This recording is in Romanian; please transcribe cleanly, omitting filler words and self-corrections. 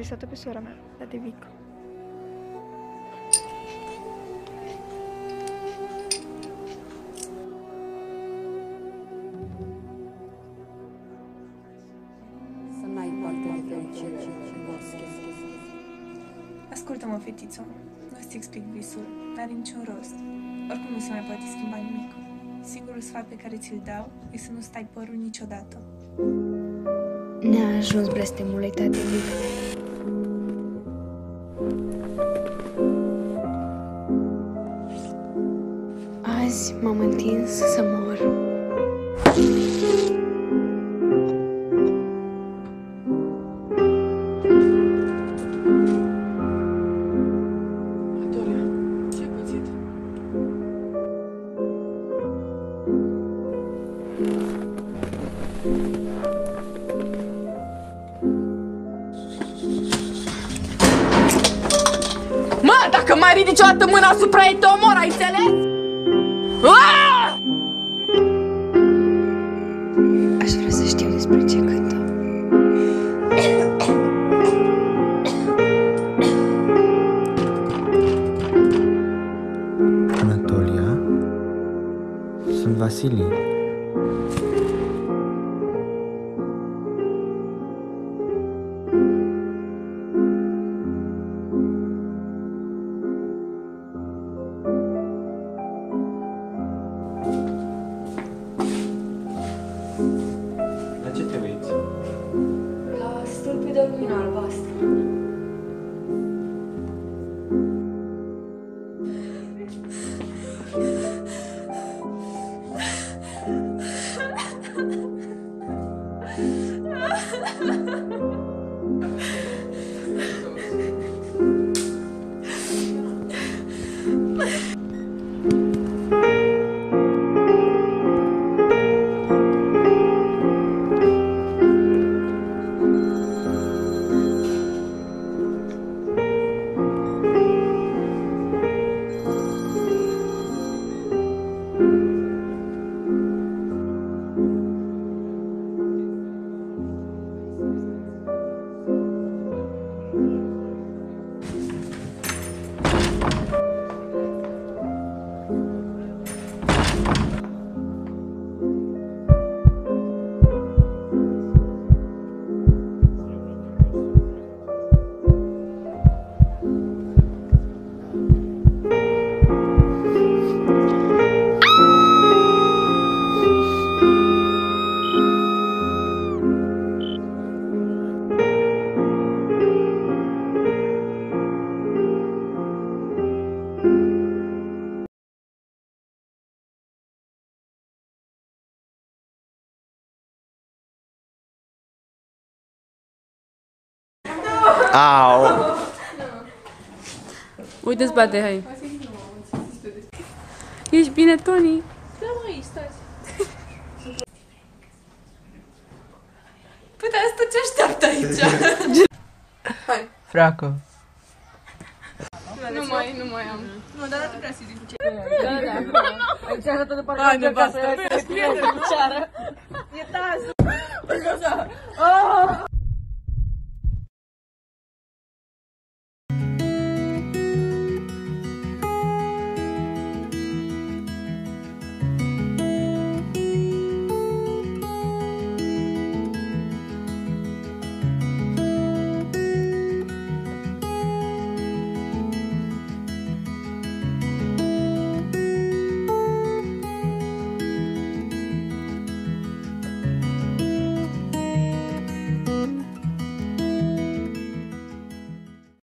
adresat-o pe sora mea, la de Vic. Să n-ai parte de fericire în bosche. Ascultă-mă, fetițo, nu-ți explic visul, n-are niciun rost. Oricum nu se mai poate schimba nimic. Singurul sfat pe care ți-l dau e să nu stai părul niciodată. Ne-a ajuns blestemul, tate Vic. Azi m-am întins să mor. Mă, dacă mai ridici o dată mâna asupra ei, te omor, ai înțeles? Aș vrea să știu despre ce cântă. Anatolia, sunt Vasilie. La ce te uiți? La stâlpii de lumină albastră. Au! Uite, spate, hai. Ești bine, Tony? Da, măi, stai. Păi, dar asta ce așteaptă aici? Hai. Freacă! Nu mai am. Nu, dar tu prea sigur cu ce. Da. Aici arată de parcă ca să ia cu ceară. E tază.